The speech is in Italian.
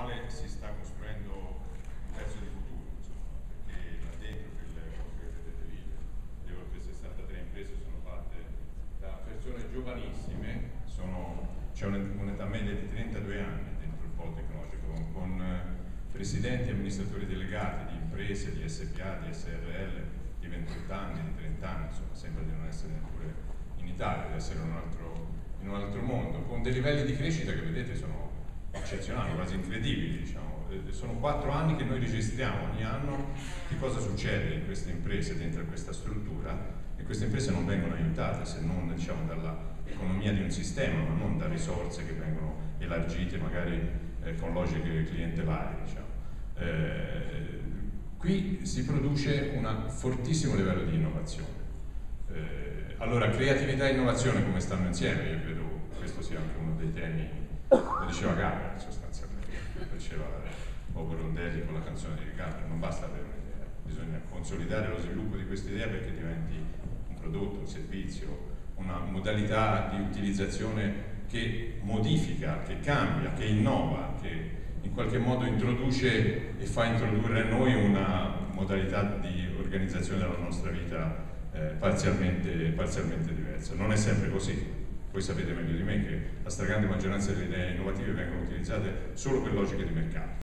quale si sta costruendo un pezzo di futuro, insomma, perché là dentro, che vedete lì, le oltre 63 imprese sono fatte da persone giovanissime, c'è un'età media di 32 anni dentro il polo tecnologico, con presidenti e amministratori delegati di imprese, di SPA, di SRL, di 28 anni, di 30 anni, insomma, sembra di non essere neppure in Italia, di essere in un altro mondo, con dei livelli di crescita che vedete sono eccezionali, quasi incredibili, diciamo. Sono 4 anni che noi registriamo ogni anno che cosa succede in queste imprese, dentro questa struttura, e queste imprese non vengono aiutate se non, diciamo, dall'economia di un sistema, ma non da risorse che vengono elargite magari con logiche clientelari, diciamo. Qui si produce un fortissimo livello di innovazione. Allora, creatività e innovazione come stanno insieme? Io credo questo sia anche uno dei temi, lo diceva Gaber sostanzialmente, lo diceva Bobo Rondelli con la canzone di Gaber, non basta avere un'idea, bisogna consolidare lo sviluppo di questa idea perché diventi un prodotto, un servizio, una modalità di utilizzazione che modifica, che cambia, che innova, che in qualche modo introduce e fa introdurre a noi una modalità di organizzazione della nostra vita parzialmente diversa. Non è sempre così. Voi sapete meglio di me che la stragrande maggioranza delle idee innovative vengono utilizzate solo per logiche di mercato.